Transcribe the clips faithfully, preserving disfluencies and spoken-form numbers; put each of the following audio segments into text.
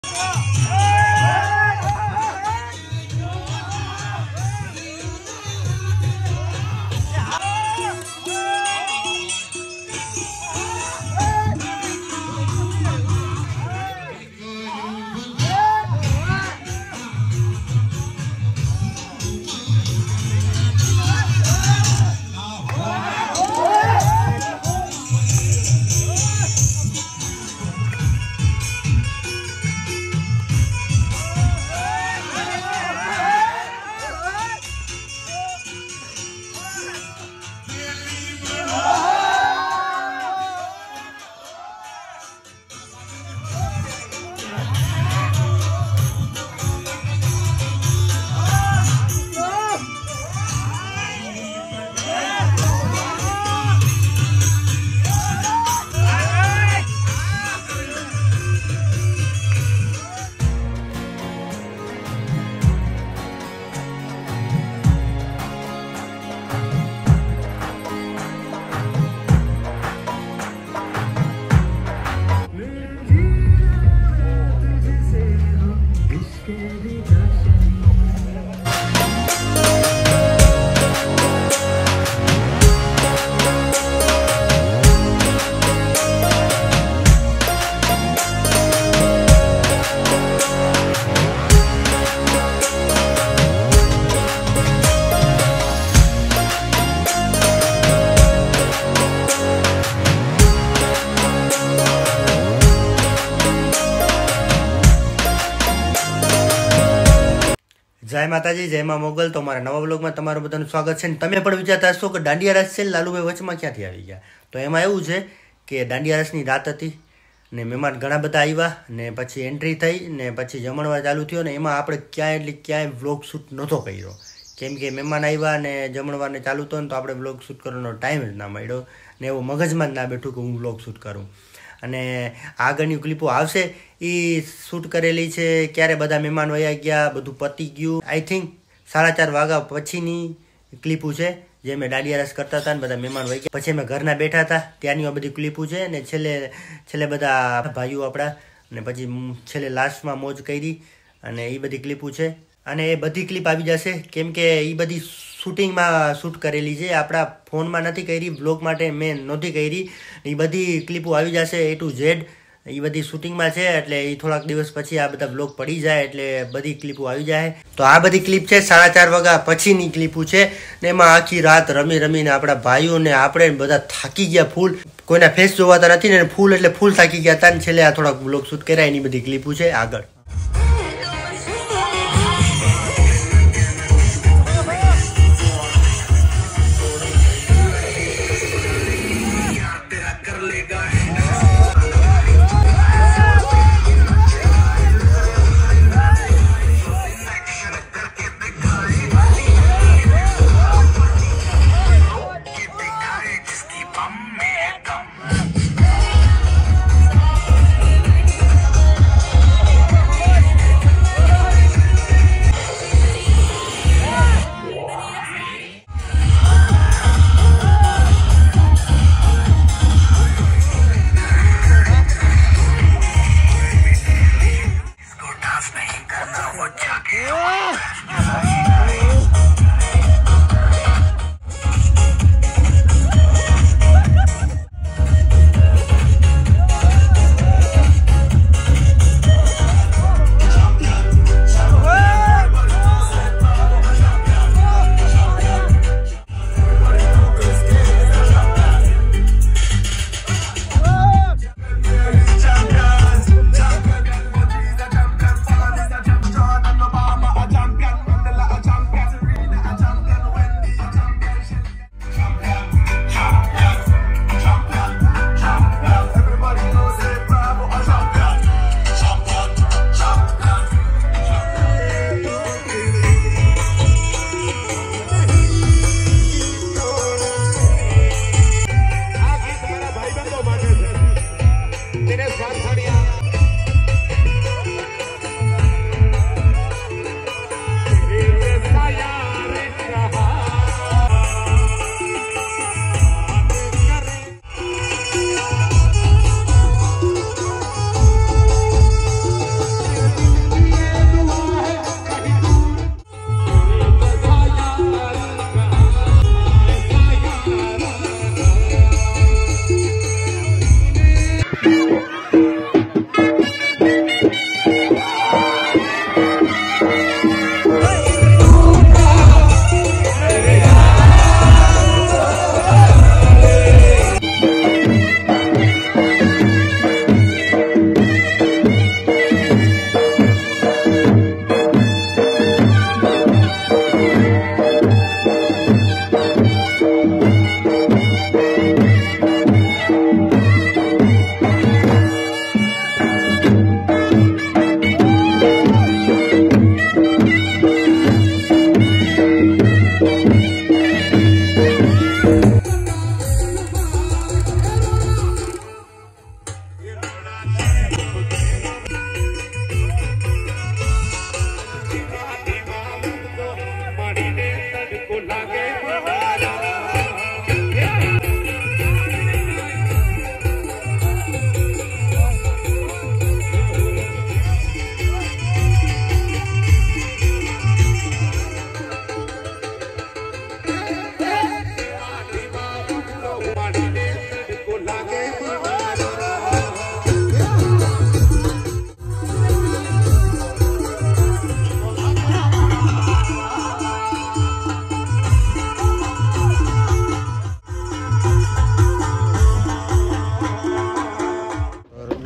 જય માતાજી, જય માં મોગલ. તો મારા નવા બ્લોગમાં તમારું બધાનું સ્વાગત છે. તમે પણ વિચારતા હશો કે દાંડિયા રાસ છે, લાલુભાઈ વચમાં ક્યાંથી આવી ગયા? તો એમાં એવું છે કે દાંડિયા રાસની રાત હતી ને મહેમાન ઘણા બધા આવ્યા ને પછી એન્ટ્રી થઈ ને પછી જમણવાર ચાલુ થયો ને એમાં આપણે ક્યાંય એટલે ક્યાંય વ્લોગ શૂટ નહોતો કર્યો, કેમ કે મહેમાન આવ્યા ને જમણવારને ચાલુ થયો ને તો આપણે વ્લોગ શૂટ કરવાનો ટાઈમ જ ના મળ્યો ને એવું મગજમાં જ ના બેઠું કે હું વ્લોગ શૂટ કરું. અને આગળની ક્લિપો આવશે એ શૂટ કરેલી છે ક્યારે બધા મહેમાન વયા ગયા, બધું પતી ગયું. આઈ થિંક સાડા ચાર વાગ્યા પછીની ક્લિપો છે જે મેં દાંડિયા રાસ કરતા હતા ને બધા મહેમાન વહી ગયા પછી અમે ઘરના બેઠા હતા ત્યાંની આ બધી ક્લિપો છે ને છેલ્લે છેલ્લે બધા ભાઈઓ આપણા ને પછી છેલ્લે લાસ્ટમાં મોજ કરી અને એ બધી ક્લિપો છે. અને એ બધી ક્લિપ આવી જશે કેમ કે એ બધી શૂટિંગમાં શૂટ કરેલી છે, આપણા ફોનમાં નથી કરી, બ્લોગ માટે મેં નહોતી કરી. એ બધી ક્લિપો આવી જશે એ ટુ ઝેડ, એ બધી શૂટિંગમાં છે એટલે એ થોડાક દિવસ પછી આ બધા બ્લોગ પડી જાય એટલે બધી ક્લિપો આવી જાય. તો આ બધી ક્લિપ છે સાડા ચાર વાગ્યા પછીની ક્લિપો છે ને એમાં આખી રાત રમી રમીને આપણા ભાઈઓ ને આપણે બધા થાકી ગયા ફૂલ, કોઈના ફેસ જોવાતા નથી ને ફૂલ એટલે ફૂલ થાકી ગયા હતા ને છેલ્લે આ થોડાક બ્લોગ શૂટ કર્યા એની બધી ક્લિપો છે આગળ.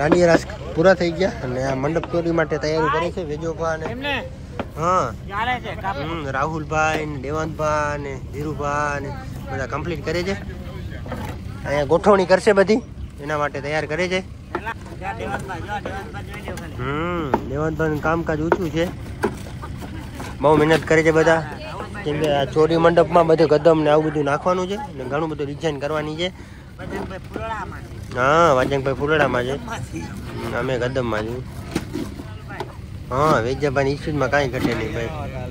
દાંડિયા રાસ પૂરા થઈ ગયા અને આ મંડપ ચોરી માટે તૈયારી કરે છે વેજોભા ને હા રાહુલભાઈ ને દેવાંતભાઈ ને ધીરુભાઈ ને બધા કમ્પ્લીટ કરે છે. અહીંયા ગોઠવણી કરશે બધી એના માટે તૈયાર કરે છે. હમ દેવાંતભાઈ કામકાજ ઊંચું છે, બહુ મહેનત કરે છે બધા. કેમ કે આ ચોરી મંડપમાં બધું કદમ ને આવું બધું નાખવાનું છે ને ઘણું બધું ડિઝાઇન કરવાની છે. હા વાજંગભાઈ ફૂલડામાં છે, અમે કદમમાં છું. હા વેજાભાઈ ઈસ્યુમાં કાંઈ ઘટે નહીં ભાઈ.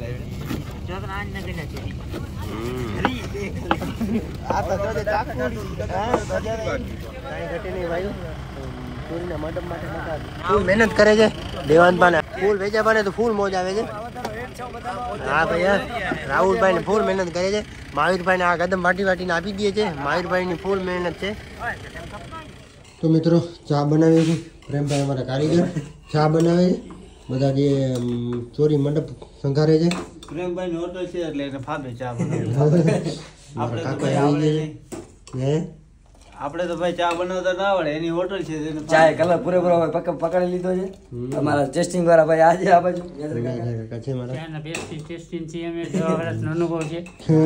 મહેનત કરે છે દેવાનભાઈ ફૂલ વેજાભાઈ ને તો ફૂલ મોજ આવે છે. હા ભાઈ રાહુલભાઈ ને ફૂલ મહેનત કરે છે. મહાવીરભાઈ ને આ કદમ વાટી વાટીને આપી દે છે. મહાવીરભાઈ ની ફૂલ મહેનત છે. તો મિત્રો ચા બનાવે છે પ્રેમભાઈ અમારા કારીગર ચા બનાવે છે. બધા જે ચોરી મંડપ સંઘારે છે પ્રેમભાઈ નો હોટલ છે એટલે એને ફાબે ચા બનાવે. આપણે તો ભાઈ ચા બનાવતા ના આવડે, એની હોટલ છે ચા કલર પૂરેપૂરો પકડી લીધો છે અમારા ટેસ્ટિંગ વાળા ભાઈ આજે આ બાજુ અનુભવ છે.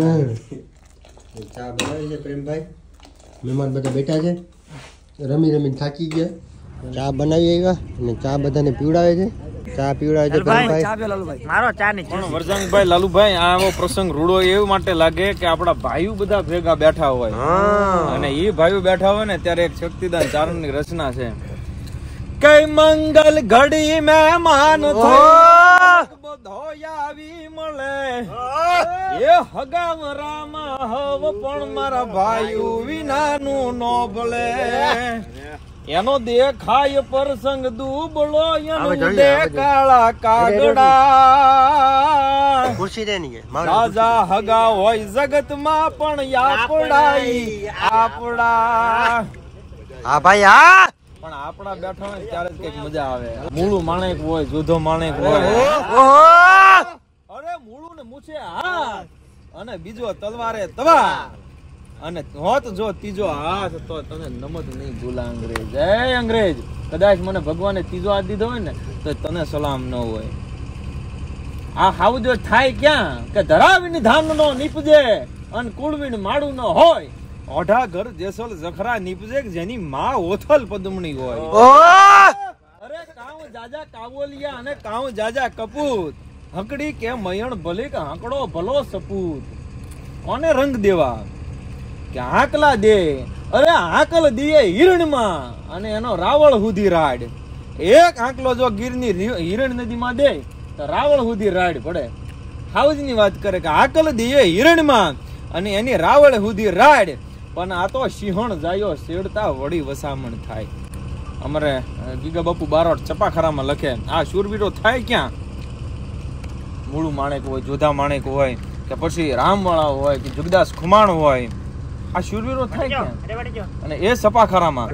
ચા બનાવે છે પ્રેમભાઈ. મહેમાન બધા બેઠા છે, રમી રમીને થાકી ગયા. ચા બનાવી આવ્યા અને ચા બધાને પીવડાવે છે. ચા પીવડાવે છે પ્રેમભાઈ. મારો ચા ની પણ વરજંગભાઈ લાલુભાઈ આવો પ્રસંગ રૂડો એવું માટે લાગે કે આપડા ભાઈઓ બધા ભેગા બેઠા હોય અને એ ભાઈઓ બેઠા હોય ને ત્યારે એક શક્તિદાન ચારણ ની રચના છે. કઈ મંગલ ઘડી મહેમાન આવી મળે એ હગામ રામ હવ પણ મારા ભાઈઓ વિનાનું નો ભલે. એનો દેખાય પ્રસંગ દુબળો એનો દેખાળા કાગડા ખુરશી દેની કે રાજા હગા હોય જગત માં પણ આપડાઈ આપડા. હા ભાઈ હા પણ આપડા બેઠા હોય ત્યારે જ કઈક મજા આવે. મૂળું માણેક હોય, જોધો માણેક હોય, અરે મૂળું ને મૂછે હા અને બીજો તલવારે તવા અને હોત જો ત્રીજો હાથ તો તને નમત નહીં ભૂલા અંગ્રેજ. જય અંગ્રેજ, કદાચ મને ભગવાને ત્રીજો હાથ દીધો હોય ને તો તને સલામ ન હોય. આ હાવ જો થાય ક્યાં કે ધરાવીને ધાન નો નીપજે અને કુળવીને માડું ન હોય. ઓઢા ઘર જેસલ જખરા નીપજે જેની માં ઓથલ પદમણી હોય. અરે કાવ જાજા કાવોલિયા અને કાવ જાજા કપૂત હકડી કે મયણ ભલે કે હાંકડો ભલો સપૂત. કોને રંગ દેવા કે હાકલા દે, અરે હાકલ દીએ હિરણમાં અને એનો રાવળ હુધી રાડ. એક હાંકલો જો ગીરની હિરણ નદીમાં દે તો રાવળ હુધી રાડ પડે. હાઉજ ની વાત કરે કે હાકલ દીએ હિરણમાં અને એની રાવળ હુધી રાડ. પણ આ તો સિંહણ જાયો શેડતા વળી વસામણ થાય. અમારે ગીગા બાપુ બારોટ ચપાખરામાં લખે આ શૂરવીરો થાય ક્યાં? મૂળું માણેક હોય, જોધા માણેક હોય કે પછી રામવાળા હોય કે જગદાસ ખુમાણ હોય, આ શૂરવીરો થાય ક્યાં? અને એ સપાખરામાં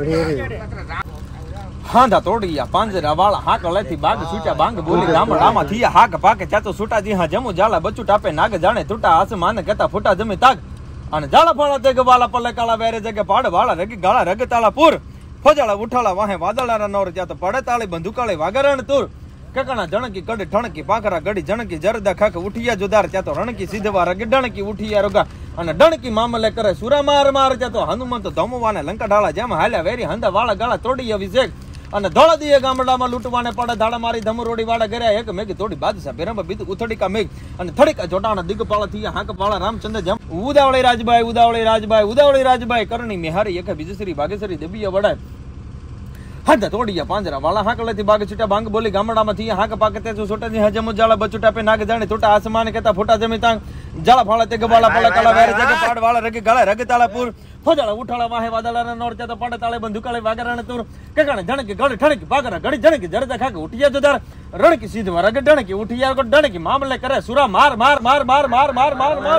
હાંધા તોડિયા પાંજરા વાળા હાક લેથી બાગ છૂટ્યા બાંગ બોલી ગામડામાં થયા હાક પાકે ચાતો છૂટા જી હા જમુ જાલા બચ્ચુ ટાપે નાગ જાણે તૂટા આસમાન કેતા ફૂટા જમી તાગ અને જાળા ફાળા તેગ વાલા પલે કાળા વેરે જગે પાડ વાળા રગી ગાળા રગ તાળા પૂર ફોજાળા ઉઠાળા વાહે વાદળાના નોર ત્યાં તો પડે તાળી બંધુકાળી વાગરણ તુર કકણા જણકી કડી ઠણકી પાકરા ગડી જણકી જરદા ખાક ઉઠિયા જોદાર ત્યાં તો રણકી સીધવા રગી ડણકી ઉઠિયા રોગા અને ડણકી મામલે કરે સુરા માર માર ત્યાં તો હનુમંત ધમવાને લંકા ઢાળા જેમ હાલ્યા વેરી હંદા વાળા ગાળા તોડી અભિષેક અને ધોળા દીએ ગામડામાં લૂંટવાને પડે ધાડા મારી ધમરોડી વાળા કર્યા એક મેઘ તોડી બાદશાહ બેરંબ બીત ઉથડીકા મેઘ અને થડીકા જોટાણા દિગપાળા થી હાંક પાળા રામચંદ્ર જમ ઉદાવળી રાજભાઈ ઉદાવળી રાજભાઈ ઉદાવળી રાજભાઈ કરણી મેહારી એક બીજશ્રી ભાગેશ્વરી દેબીયા વડાય હાંધા તોડિયા પાંજરા વાળા હાકલેથી બાગ છૂટા બાંગ બોલી ગામડામાં થી હાંક પાકે તે સોટાજી હજમ જાળા બચુટા પે નાગ જાણે તૂટા આસમાન કેતા ફોટા જમી તાંગ જાળા ફાળા તે ગવાળા પાળા કાળા વેર જગે પાડ વાળા રગે ગાળા રગે તાળાપુર ફોજાળા ઉઠાળા વાહે વાદળાના નોર ત્યાં તો પાડે તાળે બંધુકાળે વાગરાને તુર કકાણે જણકી ગળી ઠણકી પાગરા ગળી જણકી જરદા ખાકે ઉઠિયા જોદાર રણકી સીધવા રગે ડણકી ઉઠિયા કો ડણકી મામલે કરે સુરા માર માર માર માર માર માર માર માર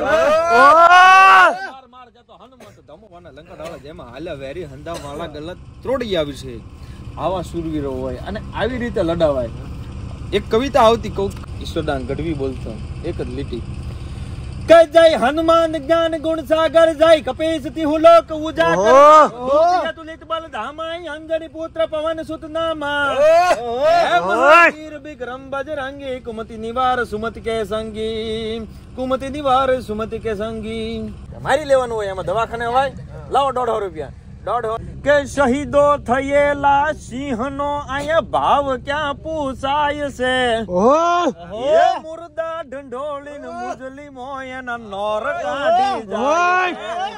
માર માર જતો હનુમંત ધમવાને લંકા ઢાળા જેમાં હાલ્યા વેરી હંદા વાળા ગલત ત્રોડી આવી છે. આવા શૂરવીરો હોય અને આવી રીતે લડાવાય. એક કવિતા આવતી કૌ ઈશ્વરદાન ગઢવી બોલતો એક જ લીટી કે જય હનુમાન જ્ઞાન ગુણ સાગર જય કપીશ તિહુ લોક ઉજાગર દુતિયા તુલિત બલ ધામાઈ અંજની પુત્ર પવન સુત નામા હે મહાવીર વિક્રમ બજરંગી કુમતિ નિવાર સુમતિ કે સંગી કુમતિ નિવાર સુમતિ કે સંગી મારી લેવાનું હોય એમાં દવાખાને હોય લાવો દોઢસો રૂપિયા દોઢસો કે શહીદો થયેલા સિંહનો આયા ભાવ ક્યાં પૂછાય છે એ મુર્દા ઢંઢોળીને મુજલી મોયના નોર કાઢી જાય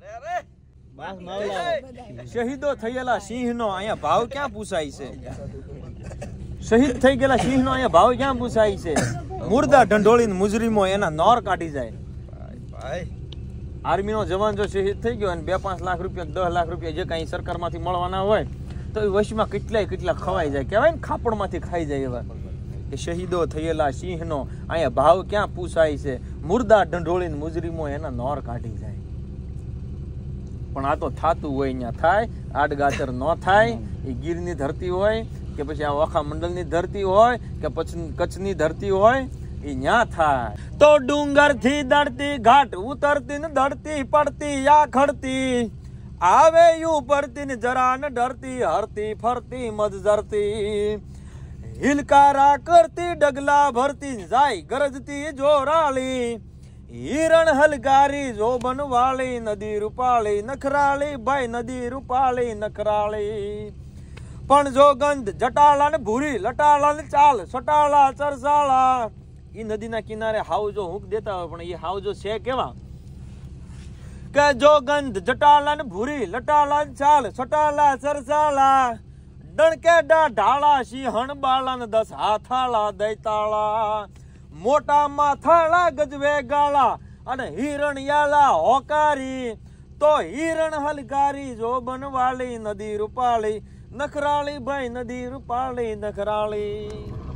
શહીદો થયેલા સિંહનો આયા ભાવ ક્યાં પૂછાય છે શહીદ થઈ ગયેલા સિંહનો આયા ભાવ ક્યાં પૂછાય છે મુર્દા ઢંઢોળીને મુજરીમો એના નોર કાઢી જાય આર્મી નો જવાન જો શહીદ થઈ ગયો અને બે પાંચ લાખ રૂપિયા દસ લાખ રૂપિયા જે કઈ સરકાર માંથી મળવાના હોય તો એ વશમાં કેટલાય કેટલા ખવાઈ જાય કહેવાય ને ખાપડ માંથી ખાઈ જાય એવા કે શહીદો થયેલા સિંહનો અહીંયા ભાવ ક્યાં પૂછાય છે મુર્દા ઢંઢોળીને મુજરીમો એના નોર કાઢી જાય પણ આ તો થાતું હોય અહીંયા થાય આડગાતર ન થાય એ ગીરની ધરતી હોય કે પછી આ ઓખા મંડળની ધરતી હોય કે પછી કચ્છની ધરતી હોય એ ન્યા થાય તો ડુંગર થી દડતી ઘાટ ઉતરતી ને દડતી પડતી યા ખડતી આવે યુ પડતી ને જરા ને ડરતી હરતી ફરતી મજ જરતી હિલકારા કરતી ડગલા ભરતી જાય ગરજતી જોરાળી હિરણ હલકારી જોબન વાળી નદી રૂપાળી નખરાળી ભાઈ નદી રૂપાળી નખરાળી પણ જો ગંધ જટાળા ને ભૂરી લટાળા ને ચાલ સટાળા ચરસાળા ઈ નદીના કિનારે હાવજો હુંક દેતા હોય પણ એ હાવજો છે કેવા કે જો ગંધ જટાલા ને ભૂરી લટાલા ચાલ સટાલા સરસાલા ડણકે ડા ઢાળા સિંહણ બાળા ને દસ હાથાળા દૈતાળા મોટા માથાળા ગજવે ગાળા અને હિરણિયાલા હોકારી તો હિરણ હલકારી જો બનવાળી નદી રૂપાળી નખરાળી ભાઈ નદી રૂપાળી નખરાળી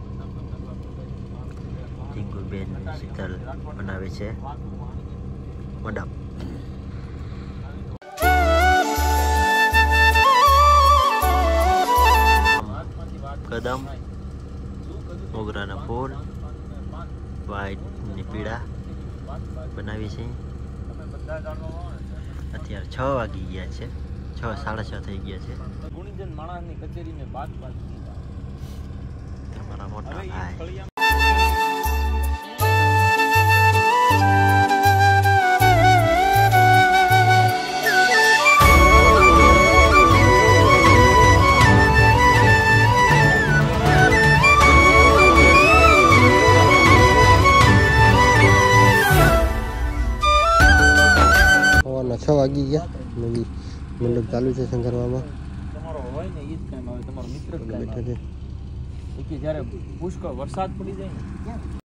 બેન શીતલ બનાવે છે વડા કદમ મોગરાના ફૂલ વ્હાઈટ ને પીળા બનાવી છે અત્યારે છ વાગી ગયા છે છ સાડા છ થઈ ગયા છે ગુણીજન માણસની કચેરીને બાદ બાદ તમારા મોટા ભાઈ છ વાગી ગયા મંડપ ચાલુ છે શંકરવામાં તમારો હોય ને ઈ જ કામ આવે તમારો મિત્ર જ કામ બેઠા આવે છે કે જ્યારે પુષ્કળ વરસાદ પડી જાય ને